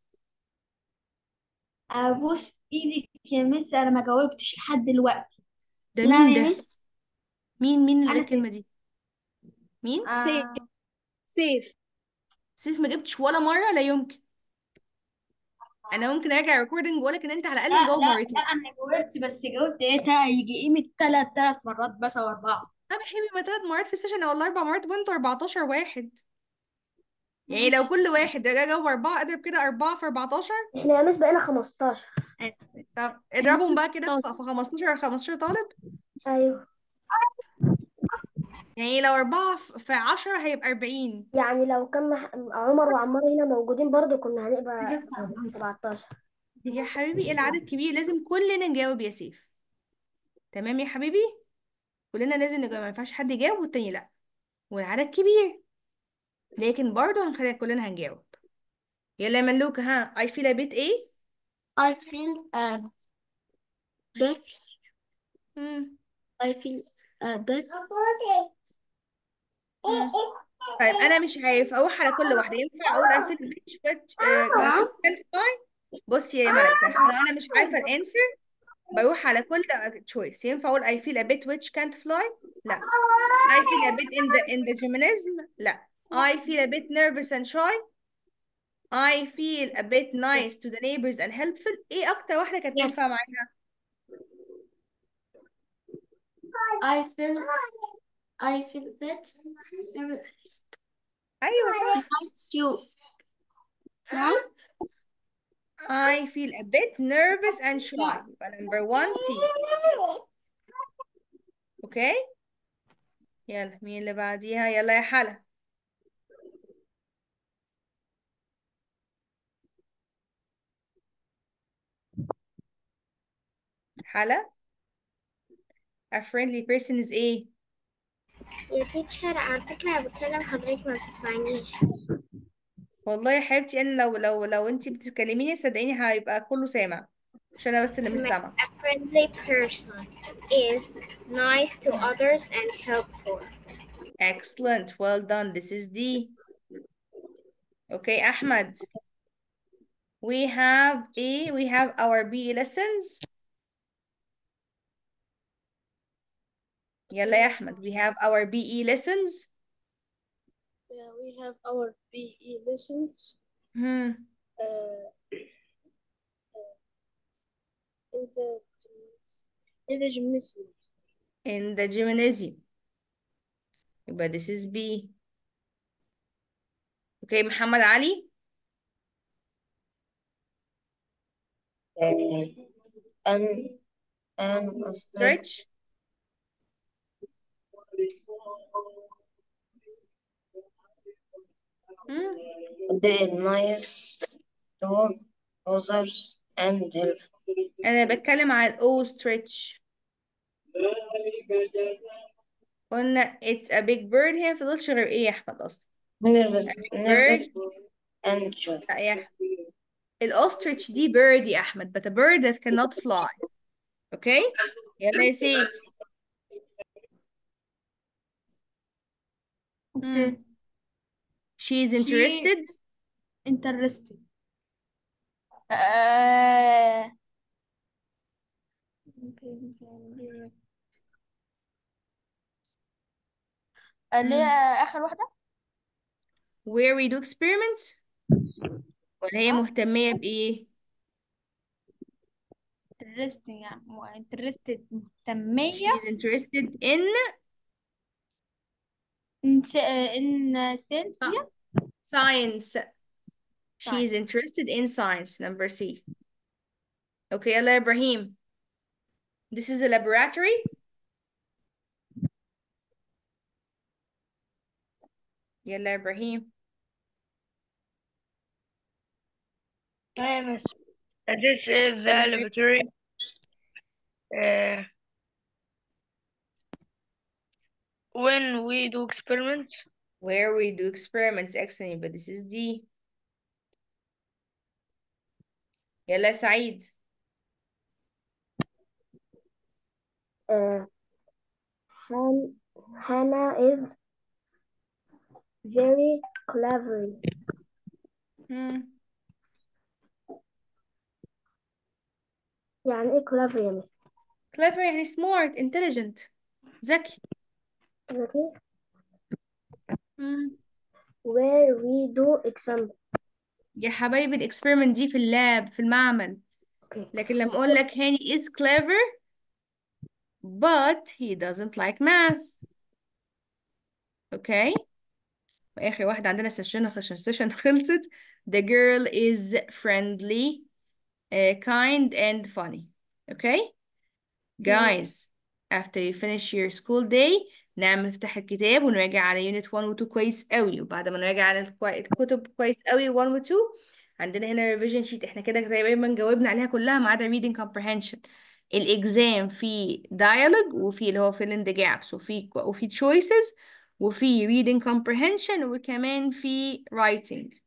ابوس ايدك يا مس، انا ما جاوبتش لحد دلوقتي. ده نعم مين يا ده؟ مس. مين مين اللي قال انا الكلمة سيف. دي؟ مين؟ سيف آه. سيف سيف ما جبتش ولا مرة؟ لا يمكن. انا ممكن اراجع ريكوردنج واقول لك ان انت على لا الاقل مجاوب لا لا، مرتين. انا جاوبت، بس جاوبت ايه تا- يجي قيمة تلات تلات مرات بس او اربعة. طب يا حبيبي ما ثلاث مرات في السيشن ولا اربع مرات وانتوا اربعتاشر واحد. يعني لو ماشي. كل واحد رجع جاوب اربعة اضرب كده اربعة في اربعتاشر. احنا يا مس بقينا خمستاشر. طب احنا اضربهم بقى كده ستاشر. في في خمستاشر خمستاشر طالب. ايوه، يعني لو اربعة في في عشرة هيبقى اربعين. يعني لو كان مح... عمر وعمار هنا موجودين برضو كنا هنبقى سبعتاشر. يا حبيبي العدد كبير لازم كلنا نجاوب يا سيف. تمام يا حبيبي. كلنا لازم نجاوب ما ينفعش حد يجاوب والتاني لا. والعدد كبير لكن برضه هنخلي كلنا هنجاوب. يلا يا ملوكة ها. I feel a bit ايه؟ I feel a bit مم. I feel a bit مم. طيب انا مش عارف اروح على كل واحده. ينفع اقول I feel a bit which uh, نعم. can't fly؟ بصي يا ملك لو انا مش عارفه الانسر بروح على كل choice. ينفع اقول I feel a bit which can't fly؟ لا. I feel a bit in the in the gymnasium؟ لا. I feel a bit nervous and shy؟ I feel a bit nice to the neighbors and helpful. ايه اكتر واحده كانت Yes. تنفع معاها؟ I feel I feel bit ايوه صح. nice to نعم. I feel a bit nervous and shy. يبقى number one C. اوكي. يلا مين اللي بعديها؟ يلا يا حلا. حلا. A friendly person is ايه؟ يا تيتشر، على فكرة أنا بتكلم حضرتك ما بتسمعنيش. والله يا حبيبتي انا لو لو لو انتي بتكلميني صدقيني هيبقى كله سامع مش انا بس اللي مش سامعه. A friendly person is nice to others and helpful. Excellent. Well done. This is D. Okay, Ahmed. We have A. We have our B E lessons. يلا يا أحمد. We have our B E lessons. Yeah, we have our P E lessons Hmm. uh, in the in the gymnasium. In the gymnasium. يبقى this is B. Okay, محمد علي. an an Stretch. Hmm. the nice to others and help. أنا بتكلم على ال O stretch. قلنا it's a big bird. هي مفضلش غير إيه يا أحمد أصلا؟ nervous A big nervous bird. and shy. لا يا أحمد. الأوستريتش دي bird يا أحمد but a bird that cannot fly. Okay. يلا يا سيف. اوكي. Hmm. She is She interested. interested. آه. اللي هي مم. آخر واحدة. where we do experiments ولا هي مهتمية بإيه؟ interesting يعني مو- interested مهتمية she's interested in in s- in sense uh, دي. science. she's Science. interested in science. number C. okay يلا يا إبراهيم. this is a laboratory. يلا يا إبراهيم. Hi, Miss. This is the laboratory. Uh, when we do experiments. where we do experiments. excellent. but this is D. يلا يا سعيد. Uh, Han Hannah is very clever. hmm. يعني ايه clever يا مس؟ clever يعني smart, intelligent, ذكي. ذكي. hmm. Where we do exam. يا حبايبي الاكسبيرمنت دي في اللاب في المعمل. Okay. لكن لما اقول لك هاني is clever but he doesn't like math. اوكي. واخر واحدة عندنا سيشن سيشن خلصت. the girl is friendly, uh, kind and funny. okay guys, after you finish your school day نعمل نفتح الكتاب ونراجع على unit one و two كويس قوي. وبعد ما نراجع على الكوي- الكتب كويس قوي one و two عندنا هنا revision sheet احنا كده تقريبا جاوبنا عليها كلها ما عدا reading comprehension. الإكزام فيه dialogue وفيه اللي هو fill in the gaps وفيه وفيه choices وفيه reading comprehension وكمان فيه writing.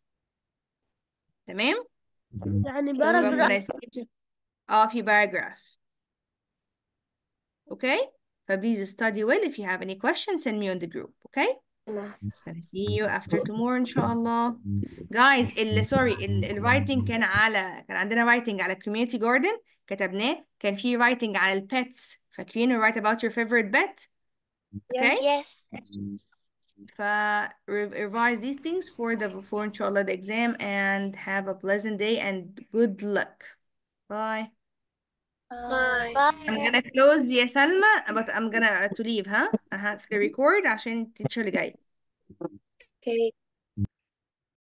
تمام؟ يعني So I'm paragraph. gonna skip اه في paragraph. Okay? So please study well. If you have any questions, send me on the group. Okay? Gonna see you after tomorrow إن شاء الله. Guys, ال sorry ال ال writing كان على كان عندنا writing على community garden كتبناه. كان في writing على ال pets. فاكرين write about your favorite pet? Okay? Yes. ف re- revise these things for the for إن شاء الله the exam and have a pleasant day and good luck. Bye. Bye. I'm gonna close يا سلمى but I'm gonna to leave ها. I have to record عشان التيتشر اللي جاي. Okay.